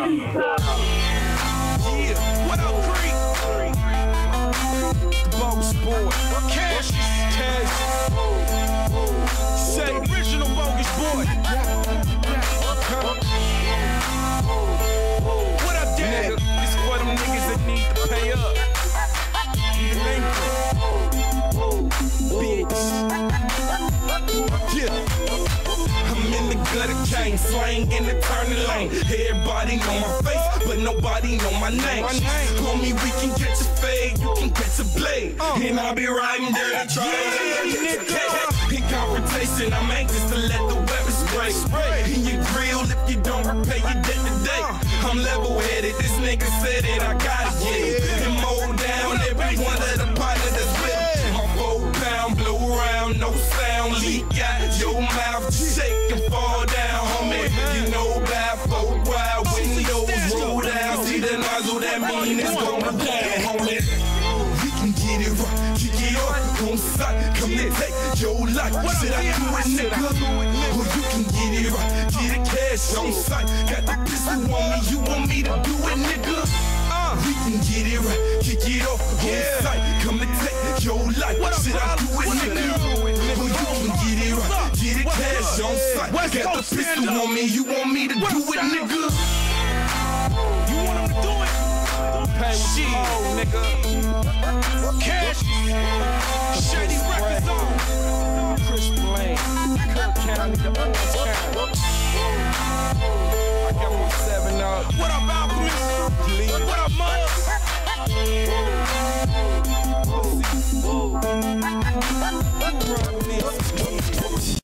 Yeah, what up, Creek? Bogus boy. Cash. Say original bogus boy. What up, Dad? This for them niggas that need to pay up. Bitch. Yeah. I'm in the gutter chain, slang in the turning lane. Everybody know my face, but nobody know my name. Homie, we can get your fade, you can get your blade. And I'll be riding dirty trucks. In confrontation, I'm anxious to let the weapon spray. In your grill, if you don't repay your debt today. I'm level-headed, this nigga said it, I gotta get it. And mow down every one of the partners that's with me. My 4-pound, blow around, no sound, leak out your mouth, shake and fall down, homie. You know about 4 wide windows, roll down, see the nozzle, that mean it's going down, homie. We can get it right, kick it off on sight, come and take your life. Should I do it, nigga? Or you can get it right, get it cash on sight. Got the pistol on me, you want me to do it, nigga? We can get it right, kick it off on sight, come and take your life. Should I do it, nigga? Or you can get it right, get it cash on sight. Got the pistol on me, you want me to do it, nigga? You want him to do it? Pay shit, nigga. Cash, Shady Records on. Chris Blaine, Kirk County, the Orange County. I got my 7 up. What up, Alchemist? What up, Mudds?